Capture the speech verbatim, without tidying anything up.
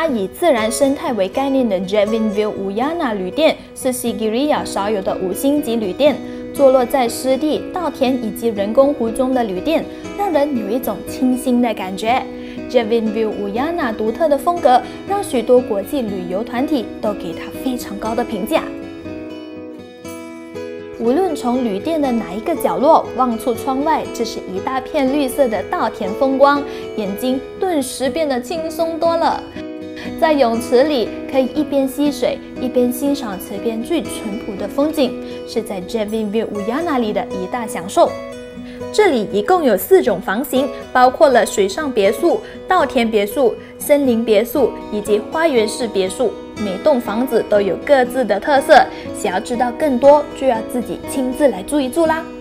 以自然生态为概念的 Jetwing Vil Uyana 旅店是西吉里亚少有的五星级旅店，坐落在湿地、稻田以及人工湖中的旅店，让人有一种清新的感觉。Jetwing Vil Uyana 独特的风格，让许多国际旅游团体都给它非常高的评价。无论从旅店的哪一个角落望出窗外，这是一大片绿色的稻田风光，眼睛顿时变得轻松多了。在泳池里，可以一边嬉水，一边欣赏池边最淳朴的风景，是在 Jetwing Vil Uyana 里的一大享受。这里一共有四种房型，包括了水上别墅、稻田别墅、森林别墅以及花园式别墅。每栋房子都有各自的特色，想要知道更多，就要自己亲自来住一住啦。